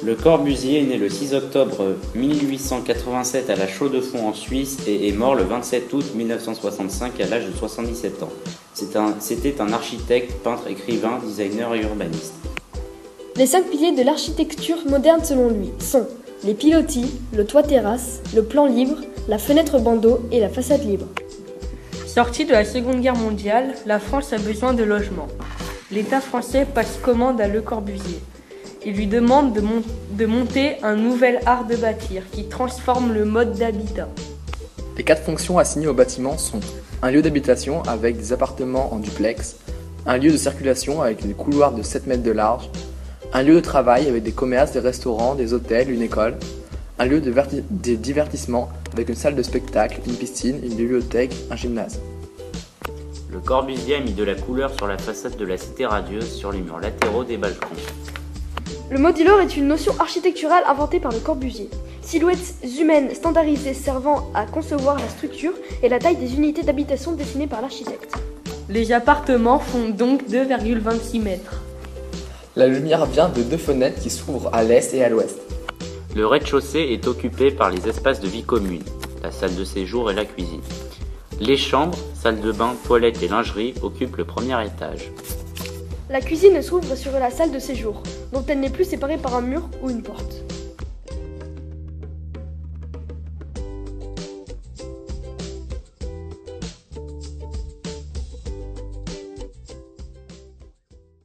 Le Corbusier est né le 6 octobre 1887 à La Chaux-de-Fonds en Suisse et est mort le 27 août 1965 à l'âge de 77 ans. C'était un architecte, peintre, écrivain, designer et urbaniste. Les 5 piliers de l'architecture moderne selon lui sont les pilotis, le toit terrasse, le plan libre, la fenêtre bandeau et la façade libre. Sortie de la Seconde Guerre mondiale, la France a besoin de logements. L'État français passe commande à Le Corbusier. Il lui demande de monter un nouvel art de bâtir qui transforme le mode d'habitat. Les 4 fonctions assignées au bâtiment sont un lieu d'habitation avec des appartements en duplex, un lieu de circulation avec des couloirs de 7 mètres de large, un lieu de travail avec des commerces, des restaurants, des hôtels, une école, un lieu de divertissement avec une salle de spectacle, une piscine, une bibliothèque, un gymnase. Le Corbusier a mis de la couleur sur la façade de la Cité radieuse, sur les murs latéraux des balcons. Le modular est une notion architecturale inventée par Le Corbusier. Silhouettes humaines standardisées servant à concevoir la structure et la taille des unités d'habitation dessinées par l'architecte. Les appartements font donc 2,26 mètres. La lumière vient de 2 fenêtres qui s'ouvrent à l'est et à l'ouest. Le rez-de-chaussée est occupé par les espaces de vie commune, la salle de séjour et la cuisine. Les chambres, salle de bain, toilettes et lingerie occupent le premier étage. La cuisine s'ouvre sur la salle de séjour, dont elle n'est plus séparée par un mur ou une porte.